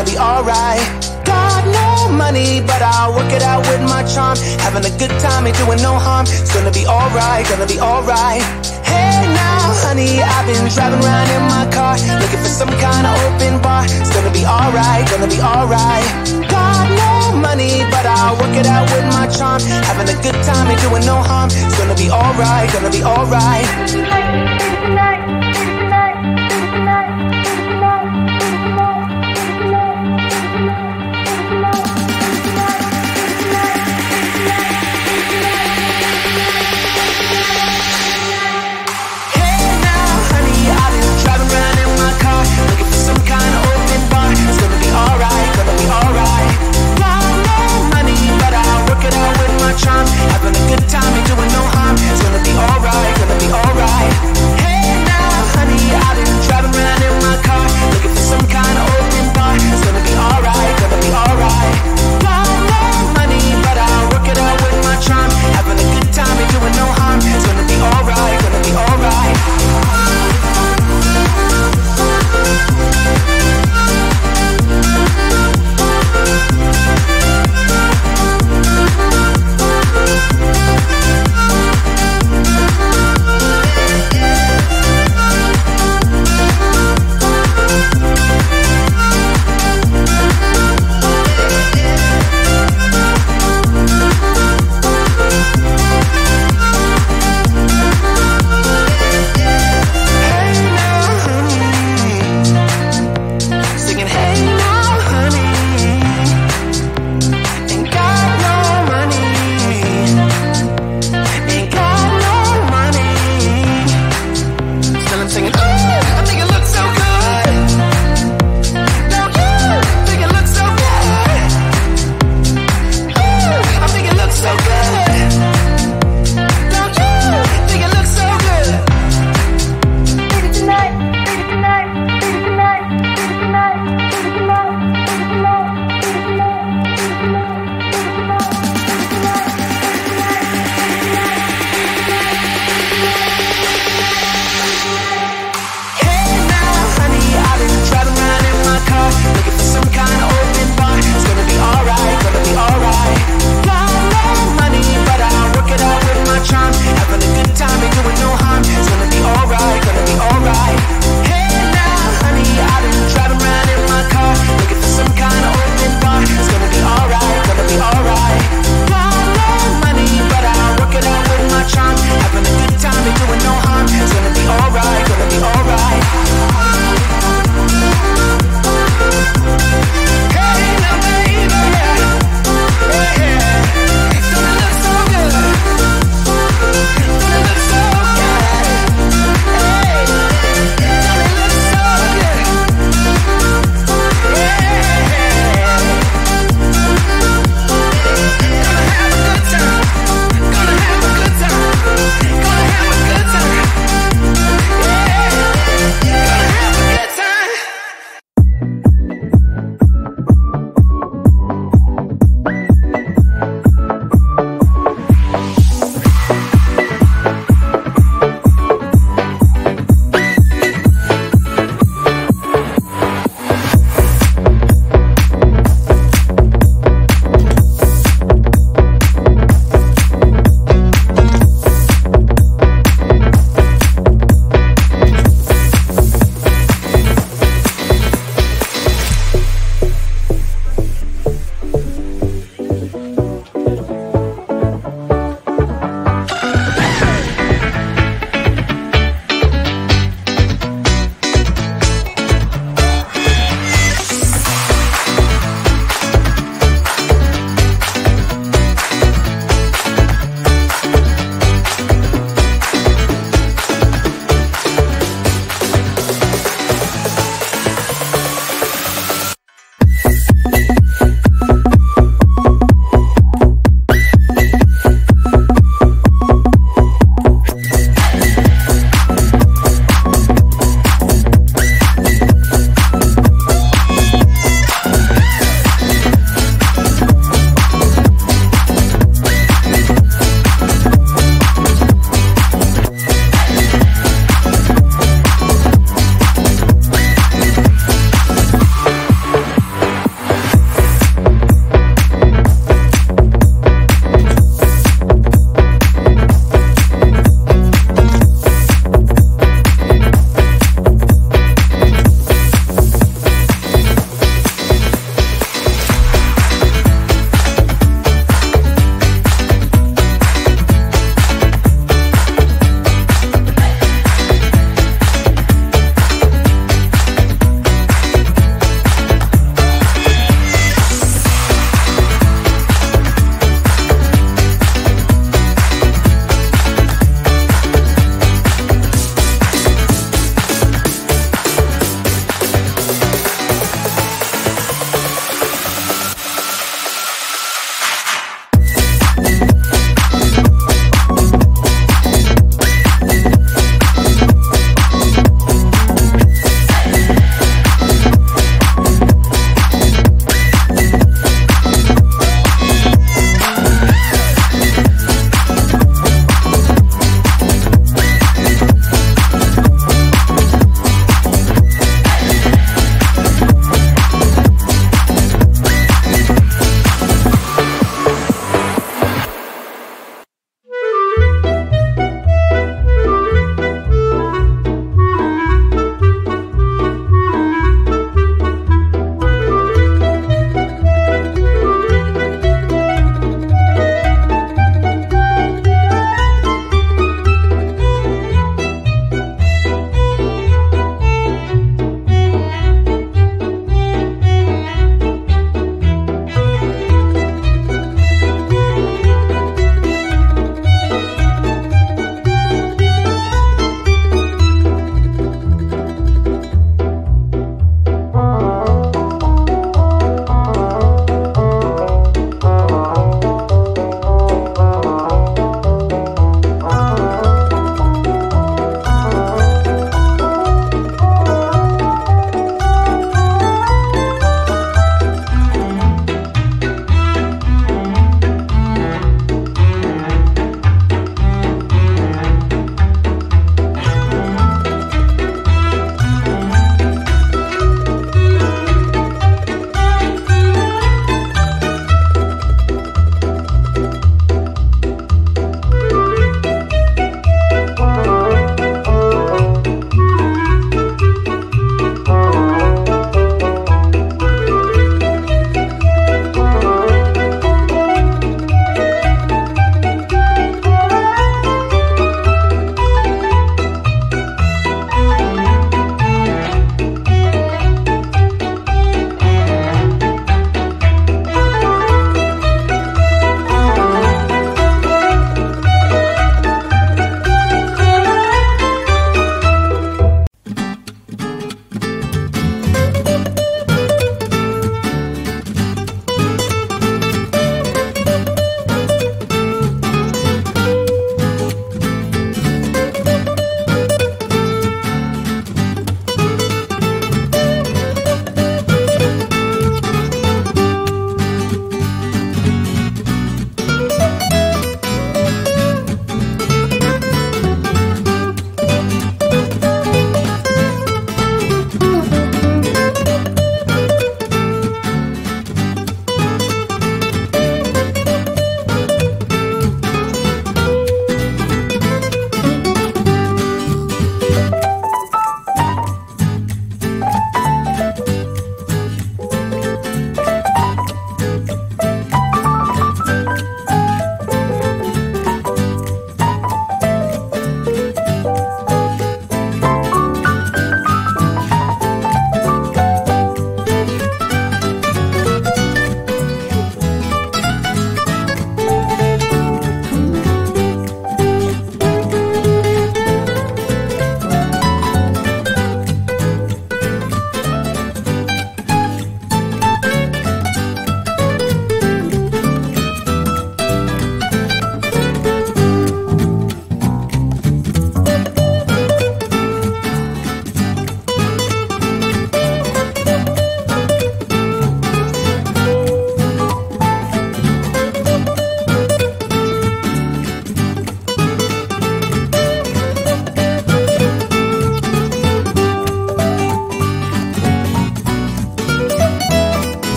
gonna be alright. Got no money, but I'll work it out with my charm. Having a good time, ain't doing no harm. It's gonna be alright, gonna be alright. Hey now, honey, I've been driving around in my car, looking for some kind of open bar. It's gonna be alright, gonna be alright. Got no money, but I'll work it out with my charm. Having a good time, ain't doing no harm. It's gonna be alright, gonna be alright. Having a good time, ain't doing no harm. It's gonna be alright, gonna be alright. Hey now,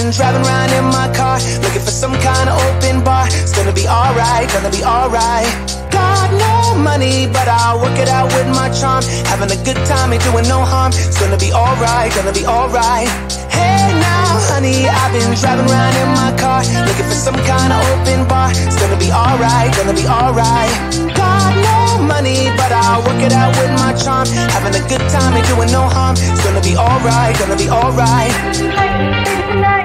been driving around in my car, looking for some kind of open bar. It's gonna be alright, gonna be alright. Got no money, but I'll work it out with my charm. Having a good time, ain't doing no harm. It's gonna be alright, gonna be alright. Hey now, honey, I've been driving around in my car, looking for some kind of open bar. It's gonna be alright, gonna be alright. Got no money, but I'll work it out with my charm. Having a good time, ain't doing no harm. It's gonna be alright, gonna be alright.